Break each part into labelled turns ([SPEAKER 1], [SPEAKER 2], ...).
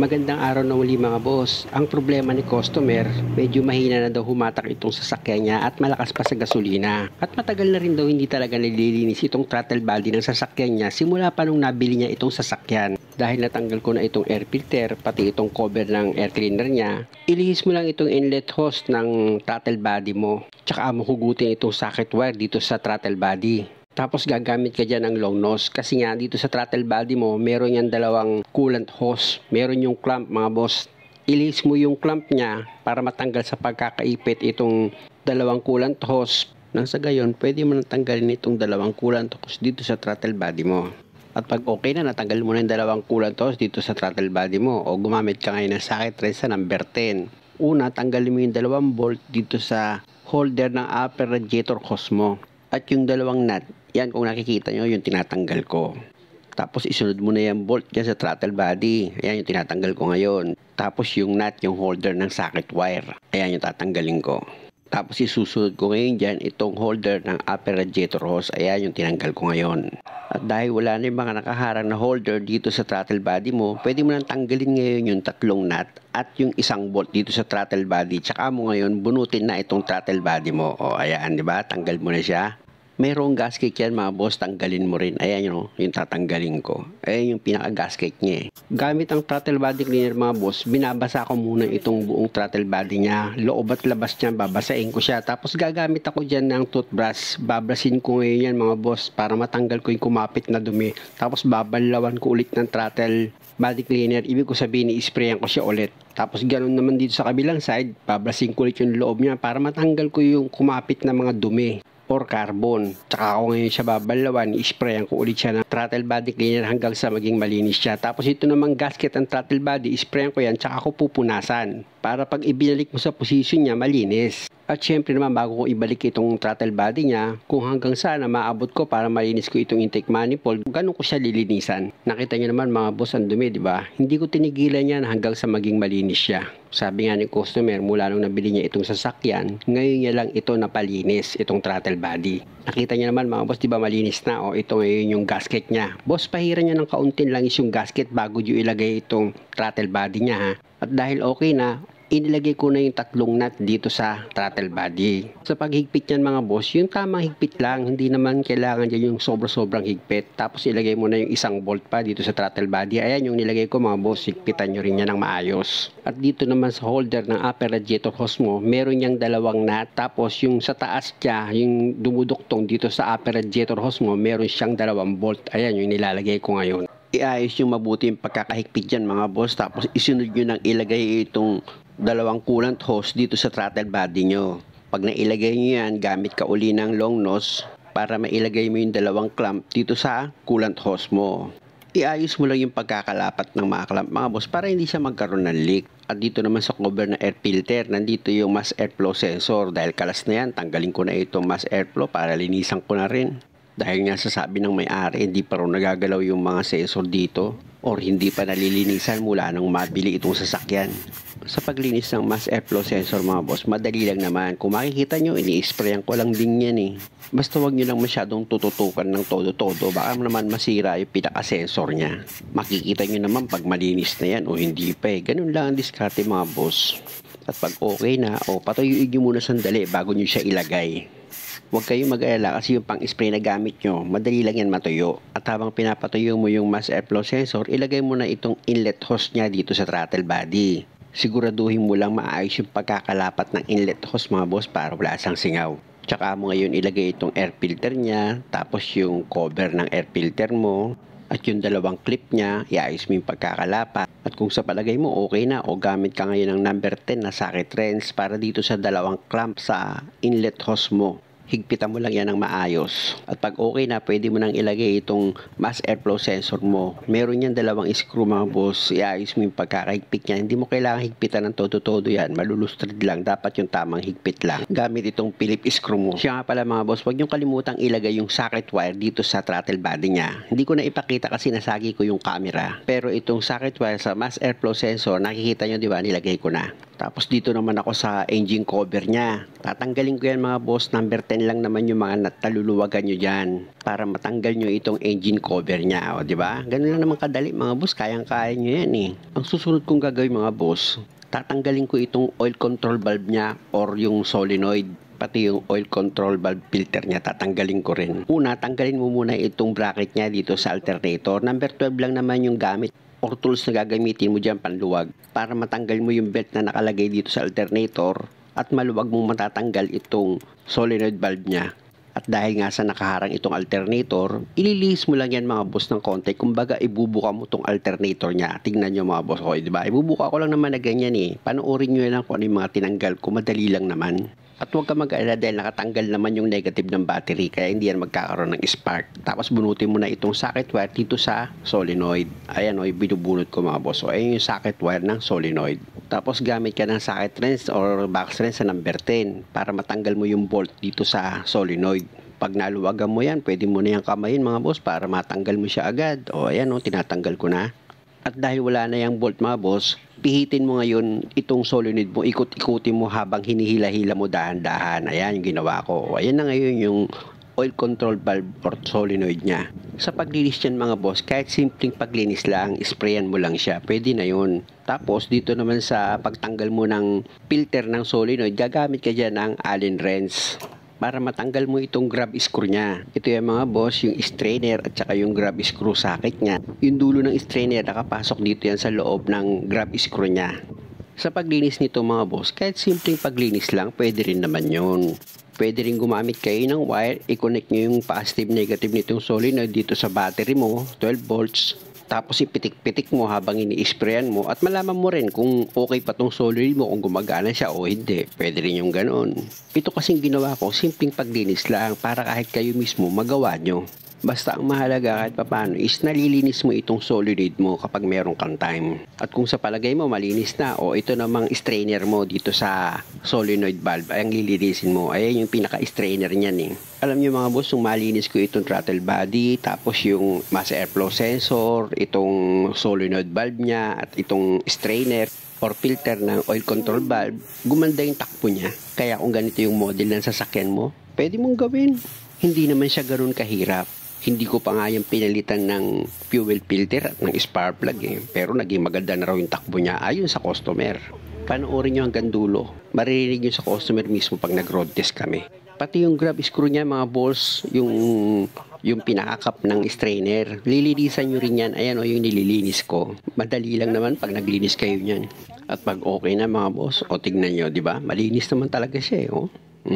[SPEAKER 1] Magandang araw na muli mga boss. Ang problema ni customer, medyo mahina na daw humatak itong sasakyan niya at malakas pa sa gasolina. At matagal na rin daw hindi talaga nililinis itong throttle body ng sasakyan niya simula pa nung nabili niya itong sasakyan. Dahil natanggal ko na itong air filter, pati itong cover ng air cleaner niya, ilihis mo lang itong inlet hose ng throttle body mo. Tsaka mo hugutin itong socket wire dito sa throttle body. Tapos gagamit ka dyan ng long nose kasi nga dito sa throttle body mo meron yan dalawang coolant hose. Meron yung clamp mga boss. Ilihis mo yung clamp niya para matanggal sa pagkakaipit itong dalawang coolant hose. Nang sa gayon, pwede mo natanggalin itong dalawang coolant hose dito sa throttle body mo. At pag okay na, natanggal mo na yung dalawang coolant hose dito sa throttle body mo o gumamit ka ngayon ng socket wrench sa number 10. Una, tanggalin mo yung dalawang bolt dito sa holder ng upper radiator hose mo. At yung dalawang nut, yan kung nakikita nyo, yung tinatanggal ko. Tapos isunod mo na yung bolt dyan sa throttle body. Ayan yung tinatanggal ko ngayon. Tapos yung nut, yung holder ng socket wire. Ayan yung tatanggalin ko. Tapos isusunod ko ngayon dyan itong holder ng upper radiator hose. Ayan yung tinanggal ko ngayon. At dahil wala na yung mga nakaharang na holder dito sa throttle body mo, pwede mo nang tanggalin ngayon yung tatlong nut at yung isang bolt dito sa throttle body. Tsaka mo ngayon bunutin na itong throttle body mo. O ayan, di ba? Tanggal mo na siya. Mayroong gasket yan mga boss, tanggalin mo rin. Ayan yung tatanggalin ko. Ayan yung pinaka-gasket niya. Gamit ang throttle body cleaner mga boss, binabasa ko muna itong buong throttle body niya. Loob at labas niya, babasain ko siya. Tapos gagamit ako dyan ng toothbrush. Babrasin ko ngayon yan mga boss para matanggal ko yung kumapit na dumi. Tapos babalawan ko ulit ng throttle body cleaner. Ibig ko sabihin, i-sprayan ko siya ulit. Tapos ganun naman dito sa kabilang side, babrasin ko ulit yung loob niya para matanggal ko yung kumapit na mga dumi or carbon. Tsaka ako ngayon siya babalawan, i-sprayan ko ulit siya ng throttle body cleaner hanggang sa maging malinis siya. Tapos ito namang gasket ang throttle body, i-sprayan ko yan, tsaka ako pupunasan para pag ibinalik mo sa position niya, malinis. At syempre naman bago ko ibalik itong throttle body niya, kung hanggang sana maabot ko para malinis ko itong intake manifold, ganun ko siya lilinisan. Nakita niyo naman mga boss ang dumi, di ba? Hindi ko tinigilan yan hanggang sa maging malinis siya. Sabi nga ni customer, mula nung nabili niya itong sasakyan, ngayon niya lang ito napalinis, itong throttle body. Nakita niyo naman mga boss, di ba malinis na? O ito ngayon yung gasket niya. Boss, pahiran niya ng kauntin lang yung gasket bago niyo ilagay itong throttle body niya ha. At dahil okay na, inilagay ko na yung tatlong nut dito sa throttle body. Sa paghigpit yan mga boss, yung tamang higpit lang, hindi naman kailangan dyan yung sobrang higpit. Tapos ilagay mo na yung isang bolt pa dito sa throttle body. Ayan yung nilagay ko mga boss, higpitan nyo rin yan ng maayos. At dito naman sa holder ng upper radiator hose mo, meron yung dalawang nut. Tapos yung sa taas niya, yung dumuduktong dito sa upper radiator hose mo, meron siyang dalawang bolt. Ayan yung nilalagay ko ngayon. Iayos yung mabuti yung pagkakahigpit dyan mga boss. Tapos isunod nyo nang ilagay itong dalawang coolant hose dito sa throttle body nyo. Pag nailagay nyo yan, gamit ka uli ng long nose para mailagay mo yung dalawang clamp dito sa coolant hose mo. Iayos mo lang yung pagkakalapat ng mga clamp mga boss para hindi siya magkaroon ng leak. At dito naman sa cover ng air filter, nandito yung mass airflow sensor. Dahil kalas na yan, tanggalin ko na itong mass airflow para linisan ko na rin. Dahil nga sasabi ng may-ari, hindi pa rin nagagalaw yung mga sensor dito or hindi pa nalilinisan mula nang mabili itong sasakyan. Sa paglinis ng mass airflow sensor mga boss, madali lang naman. Kung makikita nyo, ini-sprayan ko lang din yan eh. Basta wag nyo lang masyadong tututukan ng todo-todo. Baka naman masira yung pinaka-sensor niya. Makikita nyo naman pag malinis na yan o hindi pa eh. Ganun lang ang diskarte mga boss. At pag okay na, patuyuin nyo muna sandali bago nyo siya ilagay. Huwag kayong mag-alala kasi yung pang-spray na gamit nyo, madali lang yan matuyo. At habang pinapatuyo mo yung mass airflow sensor, ilagay mo na itong inlet hose niya dito sa throttle body. Siguraduhin mo lang maayos yung pagkakalapat ng inlet hose mga boss para wala siyang singaw. Tsaka mo ngayon ilagay itong air filter niya, tapos yung cover ng air filter mo, at yung dalawang clip niya, iayos mo yung pagkakalapat. At kung sa palagay mo okay na o gamit ka ngayon ng number 10 na socket wrench para dito sa dalawang clamp sa inlet hose mo. Higpitan mo lang yan ng maayos. At pag okay na, pwede mo nang ilagay itong mass airflow sensor mo. Meron yan dalawang screw mga boss. Iayos mo yung pagkakahigpit niya. Hindi mo kailangan higpitan ng todo-todo yan. Malulustrid lang. Dapat yung tamang higpit lang. Gamit itong Phillips screw mo. Siya nga pala mga boss, huwag niyong kalimutang ilagay yung socket wire dito sa throttle body niya. Hindi ko na ipakita kasi nasagi ko yung camera. Pero itong socket wire sa mass airflow sensor, nakikita nyo di ba, nilagay ko na. Tapos dito naman ako sa engine cover niya. Tatanggalin ko yan mga boss. Number 10 lang naman yung mga nut, taluluwagan nyo dyan. Para matanggal nyo itong engine cover niya. O, diba? Ganun lang naman kadali mga boss. Kayang-kaya nyo yan eh. Ang susunod kong gagawin mga boss, tatanggalin ko itong oil control valve niya or yung solenoid. Pati yung oil control valve filter niya, tatanggalin ko rin. Una, tanggalin mo muna itong bracket niya dito sa alternator. Number 12 lang naman yung gamit or tools na gagamitin mo dyan panluwag para matanggal mo yung belt na nakalagay dito sa alternator at maluwag mong matatanggal itong solenoid valve niya. At dahil nga sa nakaharang itong alternator, ililihis mo lang yan mga boss ng konti. Kumbaga ibubuka mo itong alternator niya. Tingnan nyo mga boss ko, diba? Ibubuka ko lang naman na ganyan eh. Panoorin nyo lang kung ano yung mga tinanggal ko. Madali lang naman. At huwag ka mag-alala dahil nakatanggal naman yung negative ng battery kaya hindi yan magkakaroon ng spark. Tapos bunutin mo na itong socket wire dito sa solenoid. Ayan o, binubunot ko mga boss. So, ayan yung socket wire ng solenoid. Tapos gamit ka ng socket wrench or box wrench sa number 10 para matanggal mo yung bolt dito sa solenoid. Pag naluwagan mo yan, pwede mo na yung kamayin mga boss para matanggal mo siya agad. O ayan o, tinatanggal ko na. At dahil wala na yung bolt mga boss, pihitin mo ngayon itong solenoid mo, ikot-ikutin mo habang hinihila-hila mo dahan-dahan. Ayan yung ginawa ko. Ayan na ngayon yung oil control valve or solenoid niya. Sa paglinis yan mga boss, kahit simpleng paglinis lang, sprayan mo lang siya, pwede na yun. Tapos dito naman sa pagtanggal mo ng filter ng solenoid, gagamit ka dyan ng Allen wrench para matanggal mo itong grab screw niya. Ito yung mga boss, yung strainer at saka yung grab screw socket niya. Yung dulo ng strainer nakapasok dito yan sa loob ng grab screw niya. Sa paglinis nito mga boss, kahit simpleng paglinis lang, pwede rin naman yun. Pwede rin gumamit kayo ng wire, i-connect nyo yung positive negative nitong solenoid dito sa battery mo, 12 volts. Tapos ipitik-pitik mo habang ini-sprayan mo at malaman mo rin kung okay pa tong solenoid mo, kung gumagana siya o hindi. Pwede rin yung ganon. Ito kasing ginawa ko, simpleng paglinis lang para kahit kayo mismo magawa nyo. Basta ang mahalaga kahit papano is nalilinis mo itong solenoid mo kapag meron kang time. At kung sa palagay mo malinis na o ito namang strainer mo dito sa solenoid valve ay ang lilinisin mo. Ayan yung pinaka-strainer niyan eh. Alam nyo mga boss, yung malinis ko itong throttle body, tapos yung mass airflow sensor, itong solenoid valve niya at itong strainer or filter ng oil control valve, gumanda yung takbo niya. Kaya kung ganito yung model ng sasakyan mo, pwede mong gawin. Hindi naman siya ganoon kahirap. Hindi ko pa nga yung pinalitan ng fuel filter at ng spark plug eh. Pero naging maganda na raw yung takbo niya ayon sa customer. Panoorin nyo hanggang dulo. Maririnig nyo sa customer mismo pag nag-road test kami. Pati yung grab screw niya mga balls, yung pinakakap ng strainer. Lilinisan nyo rin yan. Ayan o yung nililinis ko. Madali lang naman pag naglinis kayo niyan. At pag okay na mga boss, o tignan nyo, di ba? Malinis naman talaga siya eh. Oh.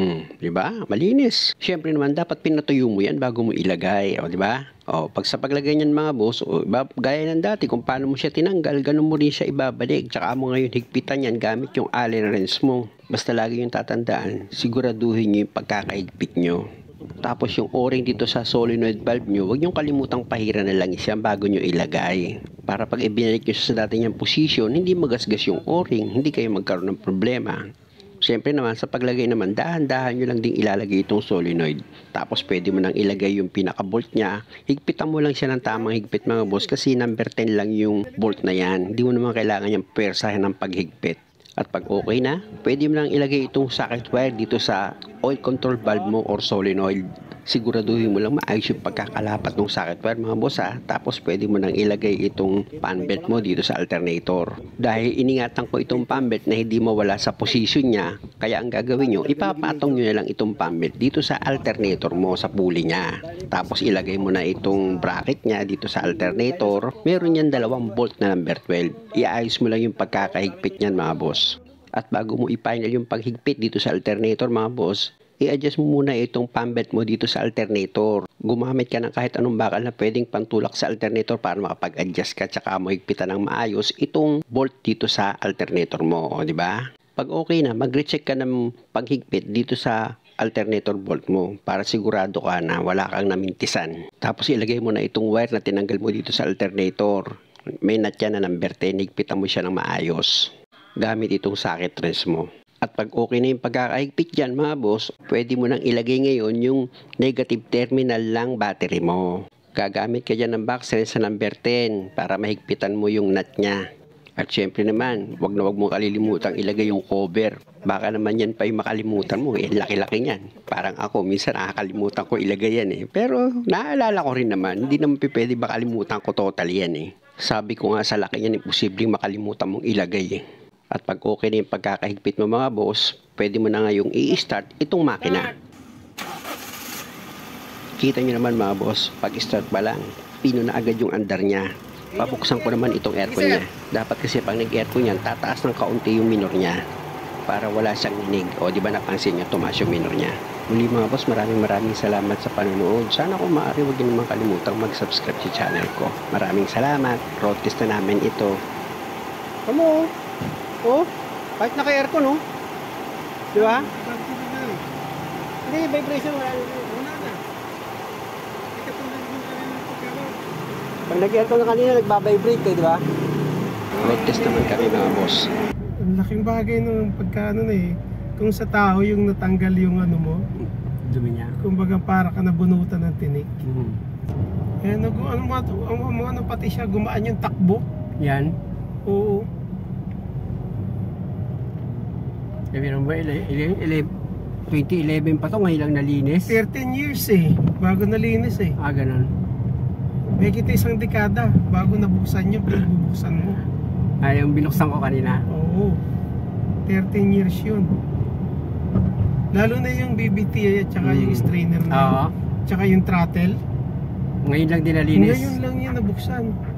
[SPEAKER 1] Di ba? Malinis. Siyempre naman dapat pinatuyo mo yan bago mo ilagay, o di ba? O pag sa paglagay niyan mga boss, o gaya ng dati kung paano mo siya tinanggal, ganun mo rin siya ibabalik. Tsaka mo ngayon higpitan yan gamit yung Allen wrench mo. Basta lagi yung tatandaan, siguraduhin niyo yung pagkakahigpit nyo. Tapos yung o-ring dito sa solenoid valve nyo, huwag nyo kalimutang pahiran na lang yan bago nyo ilagay. Para pag ibinalik nyo sa dati niyang posisyon, hindi magasgas yung o-ring, hindi kayo magkaroon ng problema. Siyempre naman sa paglagay naman, dahan-dahan nyo lang din ilalagay itong solenoid. Tapos pwede mo nang ilagay yung pinaka-bolt niya. Higpitan mo lang siya ng tamang higpit mga boss kasi number 10 lang yung bolt na yan. Hindi mo naman kailangan yung pwersahin ng paghigpit. At pag okay na, pwede mo lang ilagay itong socket wire dito sa oil control valve mo or solenoid. Siguraduhin mo lang maayos yung pagkakalapat ng socket wire mga boss ha. Tapos pwede mo nang ilagay itong fan belt mo dito sa alternator. Dahil iningatan ko itong fan belt na hindi mawala sa position niya, kaya ang gagawin nyo, ipapatong nyo na lang itong fan belt dito sa alternator mo sa pulley niya. Tapos ilagay mo na itong bracket niya dito sa alternator. Meron yan dalawang bolt na number 12. Iayos mo lang yung pagkakahigpit niyan mga boss. At bago mo i-final yung paghigpit dito sa alternator mga boss, i-adjust mo muna itong fan belt mo dito sa alternator. Gumamit ka ng kahit anong bakal na pwedeng pantulak sa alternator para makapag-adjust ka tsaka mo higpitan ng maayos itong bolt dito sa alternator mo, di ba? Pag okay na, mag-recheck ka ng paghigpit dito sa alternator bolt mo para sigurado ka na wala kang namintisan. Tapos ilagay mo na itong wire na tinanggal mo dito sa alternator. May nut yan na number 10, higpitan mo siya ng maayos gamit itong socket wrench mo. At pag okay na yung pagkakahigpit dyan mga boss, pwede mo nang ilagay ngayon yung negative terminal lang battery mo. Gagamit ka dyan ng box wrench sa number 10 para mahigpitan mo yung nut nya. At syempre naman, wag na wag mong kalilimutang ilagay yung cover. Baka naman yan pa yung makalimutan mo. Eh, laki-laki niyan. Parang ako, minsan nakakalimutan ko ilagay yan eh. Pero naaalala ko rin naman, hindi naman pwede makalimutan ko totally yan eh. Sabi ko nga sa laki niyan, imposibleng makalimutan mong ilagay eh. At pag okay na yung pagkakahigpit mo mga boss, pwede mo na ngayong i-start itong makina. Kita nyo naman mga boss, pag-start pa lang, pino na agad yung andar niya. Pabuksan ko naman itong aircon niya. Dapat kasi pag nag-aircon yan, tataas ng kaunti yung minor niya para wala siyang inig. O di ba napansin niyo, tumaas yung minor niya. Muli mga boss, maraming salamat sa panonood. Sana kung maaari huwag niyo naman kalimutang mag-subscribe sa channel ko. Maraming salamat. Road test na namin ito. Ano? Oh, kahit naka-aircon oh. Di ba? Hindi, vibration wala. Pag nag-aircon na kanina, nagbabibrate di ba? Road test naman kami mga boss.
[SPEAKER 2] Ang laking bagay nung pagka ano na eh. Kung sa tao yung natanggal yung ano mo,
[SPEAKER 1] dumi niya.
[SPEAKER 2] kumbaga para ka nabunutan ng tinik. Eh, ano pati siya, gumaan yung takbo.
[SPEAKER 1] Yan.
[SPEAKER 2] Oo.
[SPEAKER 1] Sabi naman ba, 2011 pa to, ngayon lang nalinis?
[SPEAKER 2] 13 years eh, bago nalinis eh.
[SPEAKER 1] Ah, ganun.
[SPEAKER 2] May kita isang dekada, bago nabuksan yun, pinabubuksan mo.
[SPEAKER 1] Ah, yung binuksan ko kanina.
[SPEAKER 2] Oo. 13 years yun. Lalo na yung BBT at saka yung strainer na
[SPEAKER 1] Oo.
[SPEAKER 2] tsaka yung throttle.
[SPEAKER 1] Ngayon lang din nalinis.
[SPEAKER 2] Ngayon lang yan nabuksan.